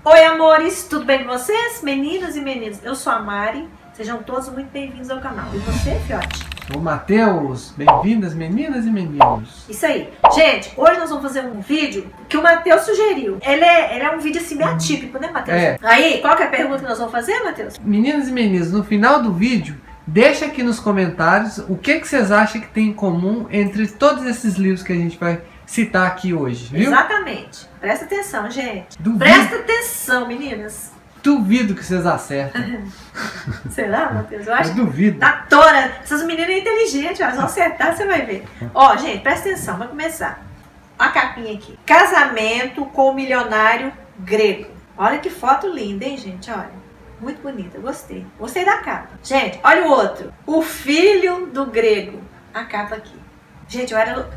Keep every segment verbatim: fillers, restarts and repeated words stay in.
Oi, amores, tudo bem com vocês? Meninas e meninos, eu sou a Mari, sejam todos muito bem-vindos ao canal. E você, fiote? Ô, Matheus, bem-vindas, meninas e meninos. Isso aí. Gente, hoje nós vamos fazer um vídeo que o Matheus sugeriu. Ele é, ele é um vídeo assim meio atípico, né, Matheus? É. Aí, qual que é a pergunta que nós vamos fazer, Matheus? Meninas e meninos, no final do vídeo, deixa aqui nos comentários o que, que vocês acham que tem em comum entre todos esses livros que a gente vai citar aqui hoje, viu? Exatamente. Presta atenção, gente. Duvido. Presta atenção, meninas. Duvido que vocês acertem. Será, Matheus? Eu acho Eu duvido. Da tora. Essas meninas são inteligentes, elas vão acertar, você vai ver. Ó, gente, presta atenção, vai começar. Ó a capinha aqui. Casamento com o milionário grego. Olha que foto linda, hein, gente? Olha. Muito bonita, gostei. Gostei da capa. Gente, olha o outro. O filho do grego. A capa aqui. Gente, eu era...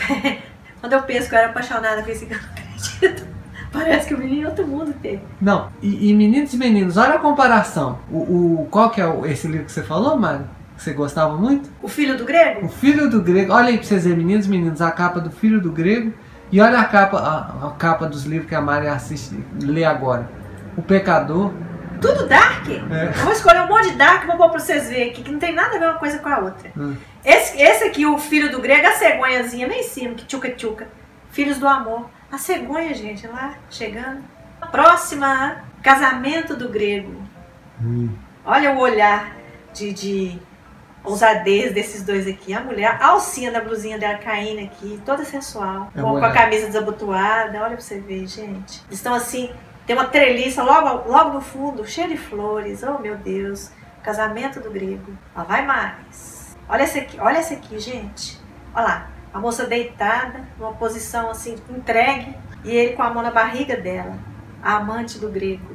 Quando eu penso que eu era apaixonada com esse cara, eu não acredito. Parece que o menino em outro mundo teve. Não, e, e meninos e meninos, olha a comparação. O, o, qual que é o, esse livro que você falou, Mari? Que você gostava muito? O filho do grego? O Filho do Grego. Olha aí pra vocês verem, meninos e meninos, a capa do Filho do Grego. E olha a capa, a, a capa dos livros que a Mari assiste, lê agora. O Pecador. Tudo dark? É. Eu vou escolher um monte de dark e vou pôr pra vocês verem aqui, que não tem nada a ver uma coisa com a outra. Hum. Esse, esse aqui, o filho do grego, a cegonhazinha lá em cima, que tchuca-tchuca. Filhos do amor. A cegonha, gente, lá, chegando. Próxima, casamento do grego. Hum. Olha o olhar de, de ousadez desses dois aqui. A mulher, a alcinha da blusinha dela caindo aqui, toda sensual. É com, com a camisa desabotoada. Olha pra você ver, gente. Eles estão assim, tem uma treliça logo, logo no fundo, cheia de flores. Oh, meu Deus. Casamento do grego. Lá vai mais. Olha essa aqui, olha essa aqui, gente. Olha lá. A moça deitada, numa posição assim, entregue, e ele com a mão na barriga dela, a amante do grego.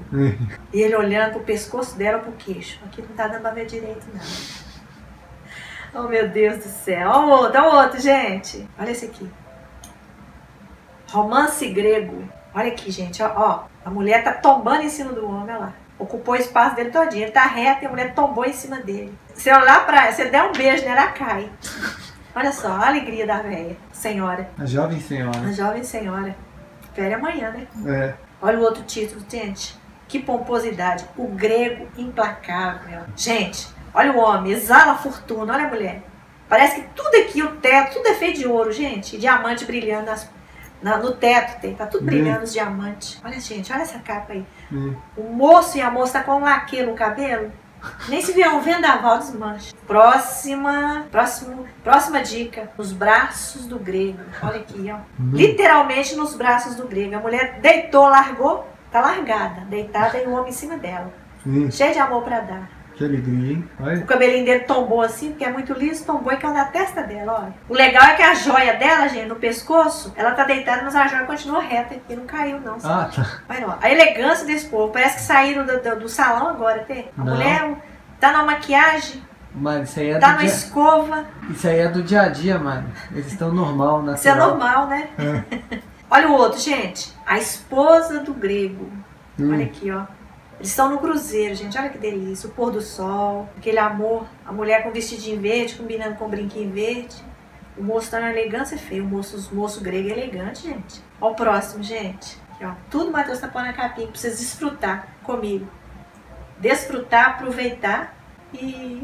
E ele olhando pro pescoço dela, pro queixo. Aqui não tá dando pra ver direito, não. Oh, meu Deus do céu. Olha o outro, olha o outro, gente. Olha esse aqui. Romance grego. Olha aqui, gente, ó, ó. A mulher tá tombando em cima do homem, olha lá. Ocupou o espaço dele todinho. Ele tá reto e a mulher tombou em cima dele. Se olhar pra ela, se der um beijo nela, ela cai. Olha só, a alegria da velha senhora. A jovem senhora. A jovem senhora. Velha amanhã, né? É. Olha o outro título, gente. Que pomposidade. O grego implacável. Gente, olha o homem, exala a fortuna. Olha a mulher. Parece que tudo aqui, o teto, tudo é feito de ouro, gente. Diamante brilhando nas, na, no teto. Tem, tá tudo brilhando hum. os diamantes. Olha, gente, olha essa capa aí. Hum. O moço e a moça tá com um laque no cabelo. Nem se vier um vendaval desmancha. Próxima, próximo, próxima dica. Nos braços do grego. Olha aqui, ó. Hum. Literalmente nos braços do grego. A mulher deitou, largou, tá largada, deitada e o homem em cima dela. Hum. Cheio de amor pra dar. Que alegria, hein? Olha. O cabelinho dele tombou assim, porque é muito liso, tombou e caiu na testa dela, olha. O legal é que a joia dela, gente, no pescoço, ela tá deitada, mas a joia continua reta e não caiu, não. Sabe? Ah, tá. Olha, ó, a elegância desse povo, parece que saíram do, do, do salão agora, até. A não. mulher tá na maquiagem, mano, isso aí é tá do na dia... escova. Isso aí é do dia a dia, mano. Eles estão normal, natural. Isso é normal, né? É. Olha o outro, gente. A esposa do grego. Hum. Olha aqui, ó. Eles estão no cruzeiro, gente, olha que delícia, o pôr do sol, aquele amor, a mulher com vestidinho verde, combinando com um brinquinho verde. O moço tá na elegância feia, o moço, o moço grego é elegante, gente. Ó o próximo, gente. Aqui, ó. Tudo o Matheus tá pondo na capinha pra vocês desfrutar comigo. Desfrutar, aproveitar e...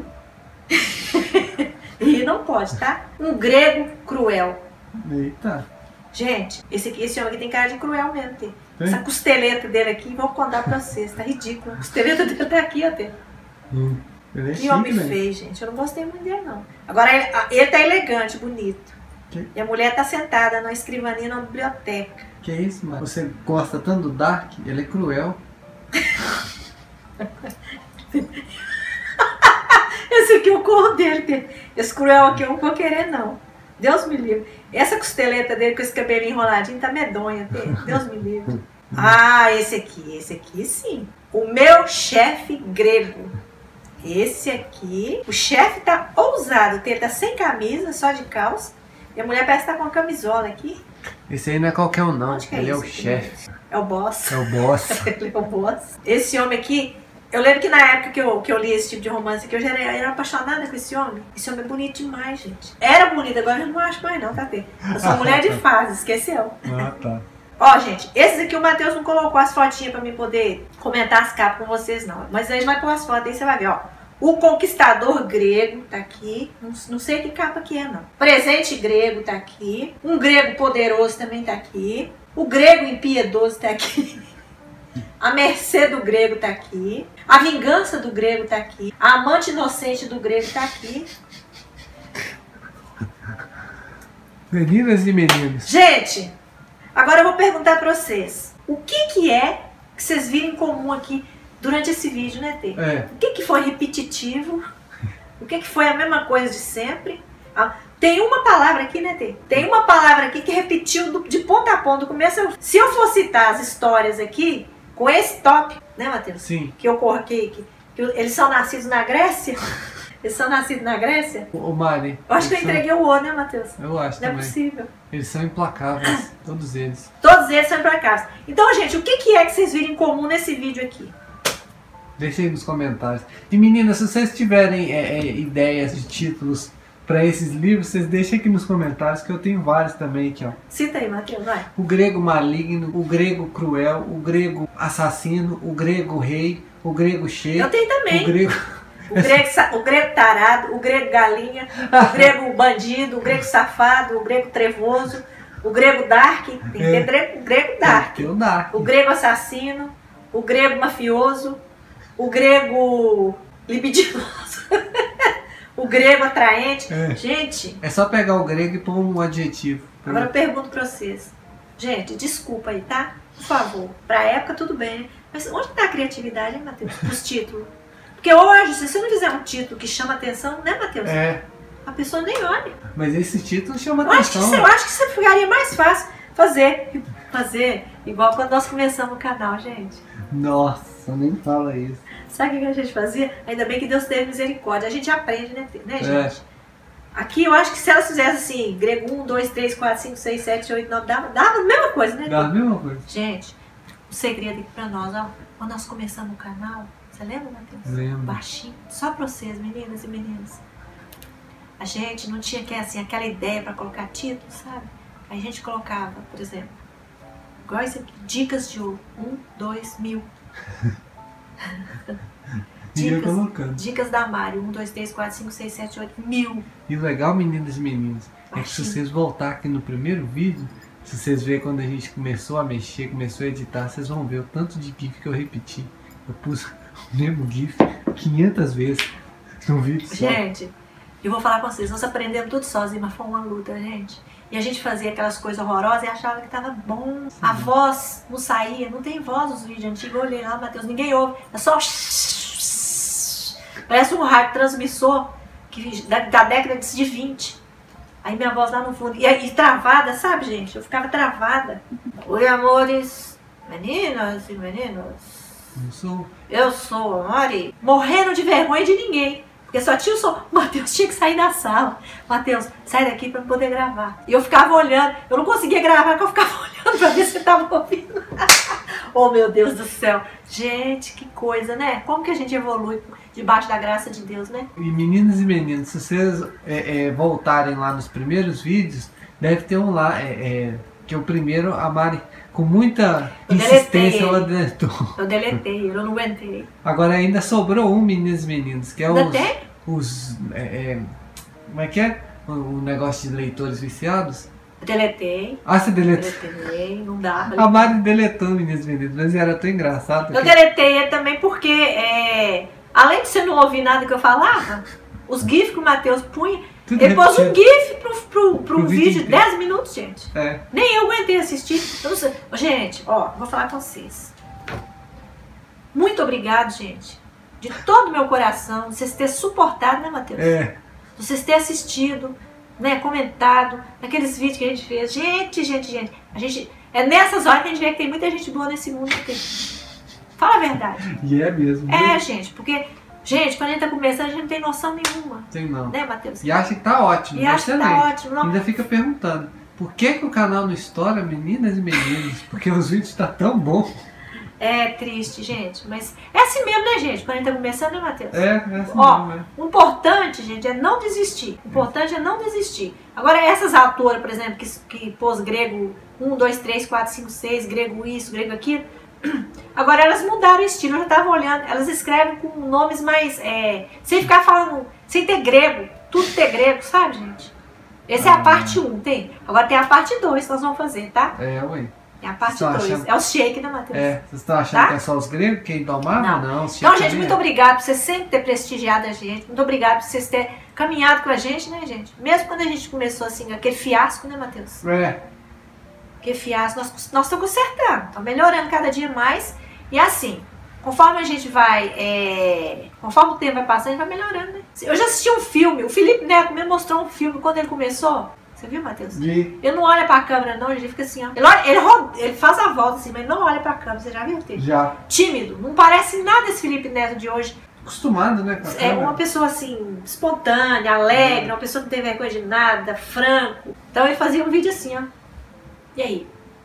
e não pode, tá? Um grego cruel. Eita. Gente, esse, aqui, esse homem aqui tem cara de cruel mesmo, tem. Essa costeleta dele aqui, vou contar pra vocês, tá ridículo. A costeleta dele tá aqui, ó. Hum, é que homem feio, gente. Eu não gostei muito dele, não. Agora, ele, ele tá elegante, bonito. Que? E a mulher tá sentada numa escrivaninha na biblioteca. Que isso, mano? Você gosta tanto do Dark? Ele é cruel. Esse aqui é o corpo dele. Esse cruel aqui eu não vou querer, não. Deus me livre. Essa costeleta dele com esse cabelinho enroladinho tá medonha. Deus me livre. Ah, esse aqui. Esse aqui sim. O meu chefe grego. Esse aqui. O chefe tá ousado. Ele tá sem camisa, só de calça. E a mulher parece que tá com uma camisola aqui. Esse aí não é qualquer um, não. Onde que é ele isso? é o chefe. É o boss. É o boss. Ele é o boss. Esse homem aqui... Eu lembro que na época que eu, que eu li esse tipo de romance aqui, eu já era, era apaixonada com esse homem. Esse homem é bonito demais, gente. Era bonito, agora eu não acho mais não, tá vendo? Eu sou mulher de fase, esqueceu. Ah, tá. Ó, gente, esses aqui o Matheus não colocou as fotinhas pra mim poder comentar as capas com vocês, não. Mas aí vai pôr as fotos aí, você vai ver, ó. O Conquistador Grego tá aqui. Não, não sei que capa que é, não. Presente Grego tá aqui. Um Grego Poderoso também tá aqui. O Grego Impiedoso tá aqui. A Mercê do Grego tá aqui. A Vingança do Grego tá aqui. A Amante Inocente do Grego tá aqui. Meninas e meninos. Gente, agora eu vou perguntar pra vocês. O que que é que vocês viram em comum aqui durante esse vídeo, né, Tê? É. O que que foi repetitivo? O que que foi a mesma coisa de sempre? Ah, tem uma palavra aqui, né, Tê? Tem uma palavra aqui que repetiu do, de ponta a ponta, do começo ao... Se eu for citar as histórias aqui, com esse top, né, Matheus? Sim. Que ocorre aqui, que, que eles são nascidos na Grécia. Eles são nascidos na Grécia? Ô, Mari. Eu acho que eu entreguei são... o O, né, Matheus? Eu acho Não também. é possível. Eles são implacáveis, todos eles. Todos eles são implacáveis. Então, gente, o que que é que vocês viram em comum nesse vídeo aqui? Deixa aí nos comentários. E meninas, se vocês tiverem é, é, ideias de títulos para esses livros, vocês deixem aqui nos comentários, que eu tenho vários também aqui, ó. Cita aí, Matheus, vai. O grego maligno, o grego cruel, o grego assassino, o grego rei, o grego cheio. Eu tenho também. O grego... O grego, o grego tarado, o grego galinha, o grego bandido, o grego safado, o grego trevoso, o grego dark, tem que ter grego, o grego dark, tem o dark, o grego assassino, o grego mafioso, o grego libidinoso, o grego atraente. É. Gente... É só pegar o grego e pôr um adjetivo. Agora eu pergunto pra vocês. Gente, desculpa aí, tá? Por favor. Pra época tudo bem, né? Mas onde tá a criatividade, hein, Matheus? Os títulos. Porque hoje, se você não fizer um título que chama atenção, né, Matheus? É. A pessoa nem olha. Mas esse título chama eu atenção. Acho que, eu acho que você ficaria mais fácil fazer. Fazer igual quando nós começamos o canal, gente. Nossa, nem fala isso. Sabe o que a gente fazia? Ainda bem que Deus teve misericórdia. A gente aprende, né, né gente? É. Aqui eu acho que se elas fizessem assim, grego um, dois, três, quatro, cinco, seis, sete, oito, nove, dava, dava a mesma coisa, né? Dava a mesma coisa. Gente, o segredo aqui pra nós, ó. Quando nós começamos o canal, você lembra, Matheus? Lembro. Baixinho. Só pra vocês, meninas e meninos. A gente não tinha que, assim, aquela ideia pra colocar título, sabe? Aí a gente colocava, por exemplo, igual isso aqui, dicas de ouro. Um, dois, mil. Dicas, dicas da Mari. Um, dois, três, quatro, cinco, seis, sete, oito, mil. E o legal, meninas e meninos, é que se vocês voltar aqui no primeiro vídeo, se vocês verem quando a gente começou a mexer, começou a editar, vocês vão ver o tanto de GIF que eu repeti. Eu pus o mesmo GIF quinhentas vezes no vídeo só. Gente, eu vou falar com vocês, nós aprendemos tudo sozinhos, mas foi uma luta, gente. E a gente fazia aquelas coisas horrorosas e achava que tava bom. Sim. A voz não saía, não tem voz nos vídeos antigos. Eu olhei lá, Matheus, ninguém ouve. É só... Parece um rádio transmissor que, da, da década de vinte. Aí minha voz lá no fundo. E, e travada, sabe, gente? Eu ficava travada. Oi, amores, meninas e meninos. Eu sou... Eu sou a Mari. Morrendo de vergonha de ninguém. Porque só tinha o som. Matheus tinha que sair da sala. Matheus, sai daqui pra eu poder gravar. E eu ficava olhando. Eu não conseguia gravar porque eu ficava olhando pra ver se tava ouvindo. Oh, meu Deus do céu. Gente, que coisa, né? Como que a gente evolui debaixo da graça de Deus, né? E meninas e meninos, se vocês é, é, voltarem lá nos primeiros vídeos, deve ter um lá, é, é, que o primeiro, a Mari, com muita eu insistência, ela deletou. Eu deletei, eu não aguentei. Agora ainda sobrou um, meninas e meninos, que é os... tem? os é, é, como é que é? O, o negócio de leitores viciados? Eu deletei. Ah, você deletou? Deletei, não dá. A Mari deletou, meninas e meninos, mas era tão engraçado. Eu que... deletei ele também porque, é, além de você não ouvir nada que eu falava, os GIFs que o Matheus punha, tudo ele pôs um GIF pro, pro, pro, pro vídeo de dez minutos, gente. É. Nem eu aguentei assistir. Eu não sei. Gente, ó, vou falar com vocês. Muito obrigado, gente. De todo o meu coração, vocês terem suportado, né, Matheus? É. Vocês terem assistido, né, comentado, naqueles vídeos que a gente fez. Gente, gente, gente. A gente é nessas horas que a gente vê que tem muita gente boa nesse mundo. Aqui. Fala a verdade. E é mesmo. É, mesmo. gente, porque... Gente, quando a gente tá começando, a gente não tem noção nenhuma. Tem não. Né, Matheus? E acha que tá ótimo. E acha que tá ótimo. Não. Ainda fica perguntando, por que que o canal não estoura, meninas e meninos? Porque os vídeos tá tão bom. É triste, gente, mas é assim mesmo, né, gente? Quando a gente tá começando, né, Matheus? É, é assim Ó, mesmo. o importante, gente, é não desistir. O importante é não desistir. Agora, essas autoras, por exemplo, que, que pôs grego um, dois, três, quatro, cinco, seis, grego isso, grego aquilo, agora elas mudaram o estilo, eu já tava olhando, elas escrevem com nomes mais, é, sem ficar falando, sem ter grego, tudo ter grego, sabe, gente? Essa ah. é a parte um, tem? Agora tem a parte dois que nós vamos fazer, tá? É, ué. É a parte dois. Achando... É o shake, né, Matheus? É, vocês estão achando tá? que é só os gregos quem domava? Não. Não, então, gente, muito é. obrigado por vocês sempre ter prestigiado a gente. Muito obrigado por vocês terem caminhado com a gente, né, gente? Mesmo quando a gente começou assim, aquele fiasco, né, Matheus? É. Aquele fiasco, nós, nós estamos consertando, estamos melhorando cada dia mais. E assim, conforme a gente vai, é... conforme o tempo vai passando, a gente vai melhorando, né? Eu já assisti um filme, o Felipe Neto me mostrou um filme quando ele começou. Você viu, Matheus? Vi. Ele não olha pra câmera, não, ele fica assim, ó. Ele, olha, ele, roda, ele faz a volta assim, mas não olha pra câmera. Você já viu, Tê? Já. Tímido. Não parece nada esse Felipe Neto de hoje. Acostumado, né? Com a é câmera. Uma pessoa assim, espontânea, alegre, é. uma pessoa que não tem vergonha de nada, franco. Então ele fazia um vídeo assim, ó. E aí?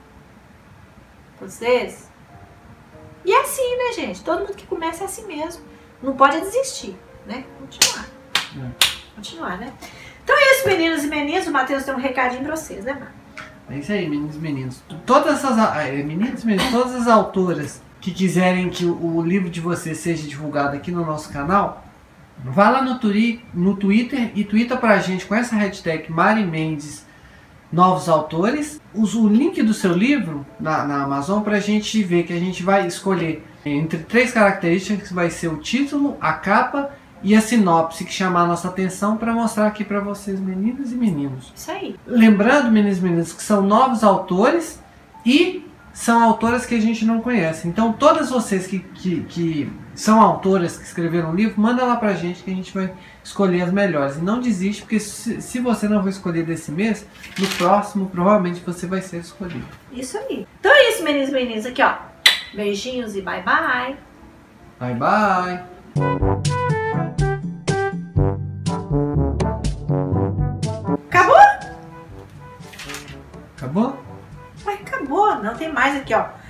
Vocês? E é assim, né, gente? Todo mundo que começa é assim mesmo. Não pode desistir, né? Continuar. É. Continuar, né? Então é isso, meninos e meninas. O Matheus tem um recadinho pra vocês, né, mano? É isso aí, meninos e meninos. Todas essas... Meninos e meninas, todas as autoras que quiserem que o livro de vocês seja divulgado aqui no nosso canal, vá lá no, turi, no Twitter e twitta pra gente com essa hashtag Mari Mendes Novos Autores. Usa o link do seu livro na, na Amazon pra gente ver, que a gente vai escolher entre três características, que vai ser o título, a capa e a sinopse, que chamar a nossa atenção para mostrar aqui para vocês, meninas e meninos. Isso aí. Lembrando, meninas e meninos, que são novos autores e são autoras que a gente não conhece. Então, todas vocês que, que, que são autoras que escreveram um livro, manda lá pra gente que a gente vai escolher as melhores. E não desiste, porque se, se você não for escolher desse mês, no próximo, provavelmente você vai ser escolhido. Isso aí. Então é isso, meninos e meninas. Aqui, ó. Beijinhos e bye bye. Bye bye. Acabou? Acabou? Mas acabou, não tem mais aqui, ó.